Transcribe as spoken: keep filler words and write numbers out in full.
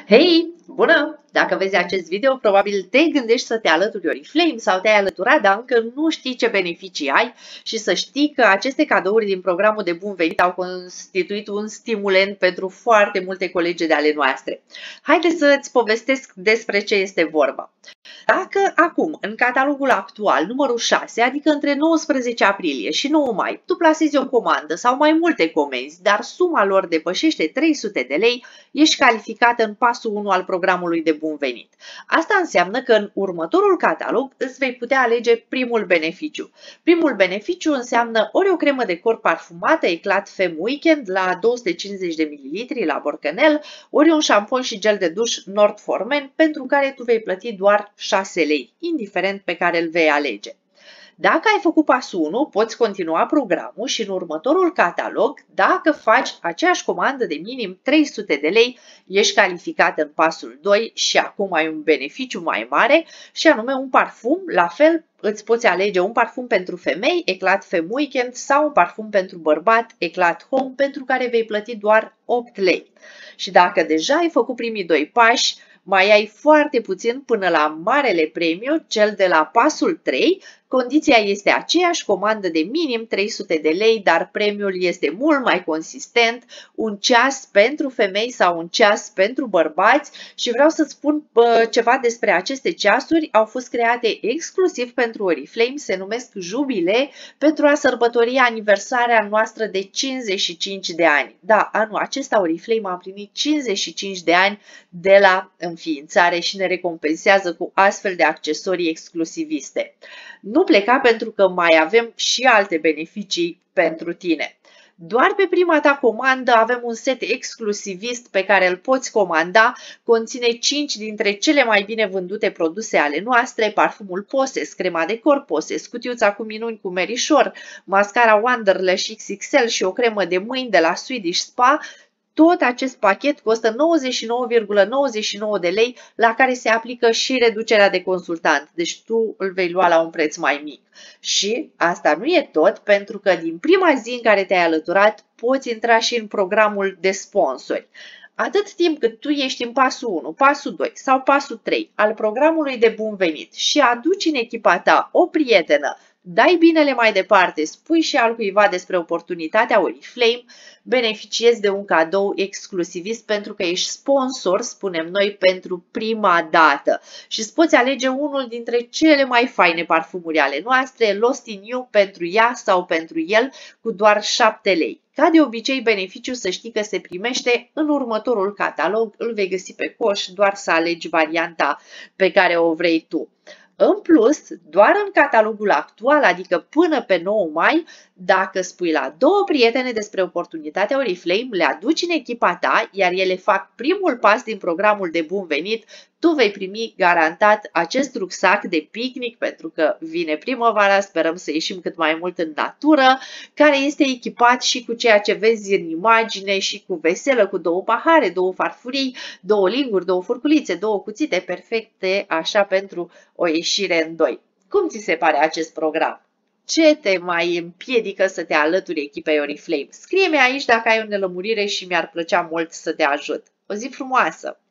Hei, bună! Dacă vezi acest video, probabil te gândești să te alături Oriflame sau te-ai alăturat, dar încă nu știi ce beneficii ai și să știi că aceste cadouri din programul de bun venit au constituit un stimulent pentru foarte multe colege de ale noastre. Haideți să îți povestesc despre ce este vorba. Dacă acum, în catalogul actual, numărul șase, adică între nouăsprezece aprilie și nouă mai, tu plasezi o comandă sau mai multe comenzi, dar suma lor depășește trei sute de lei, ești calificată în pasul unu al programului de bun venit. Asta înseamnă că în următorul catalog îți vei putea alege primul beneficiu. Primul beneficiu înseamnă ori o cremă de corp parfumată Eclat Femme Weekend la două sute cincizeci de mililitri la borcanel, ori un șampon și gel de duș Nord for Men, pentru care tu vei plăti doar șase lei, indiferent pe care îl vei alege. Dacă ai făcut pasul unu, poți continua programul și în următorul catalog, dacă faci aceeași comandă de minim trei sute de lei, ești calificat în pasul doi și acum ai un beneficiu mai mare și anume un parfum. La fel, îți poți alege un parfum pentru femei, Eclat Femme Weekend, sau un parfum pentru bărbat, Eclat Home, pentru care vei plăti doar opt lei. Și dacă deja ai făcut primii doi pași, mai ai foarte puțin până la marele premiu, cel de la pasul trei. Condiția este aceeași, comandă de minim trei sute de lei, dar premiul este mult mai consistent, un ceas pentru femei sau un ceas pentru bărbați și vreau să spun bă, ceva despre aceste ceasuri. Au fost create exclusiv pentru Oriflame, se numesc Jubile, pentru a sărbători aniversarea noastră de cincizeci și cinci de ani. Da, anul acesta Oriflame a împlinit cincizeci și cinci de ani de la înființare și ne recompensează cu astfel de accesorii exclusiviste. Nu pleca, pentru că mai avem și alte beneficii pentru tine. Doar pe prima ta comandă avem un set exclusivist pe care îl poți comanda, conține cinci dintre cele mai bine vândute produse ale noastre: parfumul Poses, crema de corp Poses, cutiuța cu minuni cu merișor, mascara Wanderlash X X L și o cremă de mâini de la Swedish Spa. Tot acest pachet costă nouăzeci și nouă virgulă nouăzeci și nouă de lei, la care se aplică și reducerea de consultant, deci tu îl vei lua la un preț mai mic. Și asta nu e tot, pentru că din prima zi în care te-ai alăturat poți intra și în programul de sponsori. Atât timp cât tu ești în pasul unu, pasul doi sau pasul trei al programului de bun venit și aduci în echipa ta o prietenă, dai binele mai departe, spui și altcuiva despre oportunitatea Oriflame, beneficiezi de un cadou exclusivist pentru că ești sponsor, spunem noi, pentru prima dată și îți poți alege unul dintre cele mai faine parfumuri ale noastre, Lost in You, pentru ea sau pentru el, cu doar șapte lei. Ca de obicei, beneficiul să știi că se primește în următorul catalog, îl vei găsi pe coș, doar să alegi varianta pe care o vrei tu. În plus, doar în catalogul actual, adică până pe nouă mai, dacă spui la două prietene despre oportunitatea Oriflame, le aduci în echipa ta, iar ele fac primul pas din programul de bun venit, tu vei primi garantat acest rucsac de picnic, pentru că vine primăvara, sperăm să ieșim cât mai mult în natură, care este echipat și cu ceea ce vezi în imagine și cu veselă, cu două pahare, două farfurii, două linguri, două furculițe, două cuțite perfecte, așa pentru o ieșire în doi. Cum ți se pare acest program? Ce te mai împiedică să te alături echipei Oriflame? Scrie-mi aici dacă ai o nelămurire și mi-ar plăcea mult să te ajut. O zi frumoasă!